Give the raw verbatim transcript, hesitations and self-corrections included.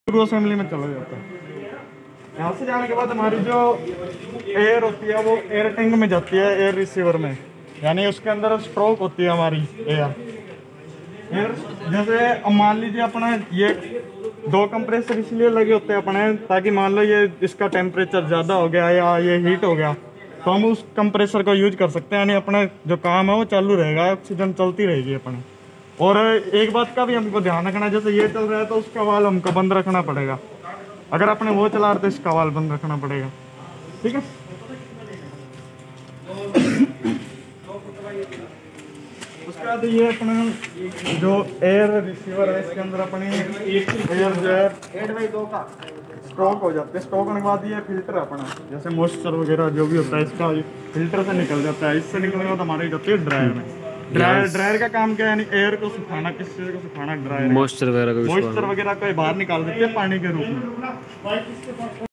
Assembly में चला जाता है। यहाँ से जाने के बाद हमारी जो एयर होती है वो एयर टैंक में जाती है, एयर रिसीवर में, यानी उसके अंदर स्ट्रोक होती है हमारी एयर एयर जैसे अब मान लीजिए अपना ये दो कंप्रेसर इसलिए लगे होते हैं अपने, ताकि मान लो ये इसका टेम्परेचर ज़्यादा हो गया या ये हीट हो गया तो हम उस कंप्रेसर को यूज कर सकते हैं, यानी अपना जो काम है वो चालू रहेगा, ऑक्सीजन चलती रहेगी अपने। और एक बात का भी हमको ध्यान रखना है, जैसे ये चल रहा है तो उसका वाल्व हमको बंद रखना पड़ेगा, अगर अपने वो चला रहे तो इसका वाल्व बंद रखना पड़ेगा, ठीक है। उसके बाद ये अपना जो एयर रिसीवर है इसके अंदर अपनी एयर जो है डेढ़ बाई दो का स्टॉक हो जाते हैं। स्टॉक होने के बाद ये फिल्टर अपना जैसे मॉइस्चर वगैरह जो भी होता है इसका फिल्टर से निकल जाता है। इससे निकलने के बाद हमारी जाती है ड्रायर में। ड्रायर ड्रायर का काम क्या है, यानी एयर को सुखाना, किस चीज़ को सुखाना, ड्रायर मॉइस्चर वगैरह को मॉइस्चर वगैरह को बाहर निकाल देते हैं पानी के रूप में।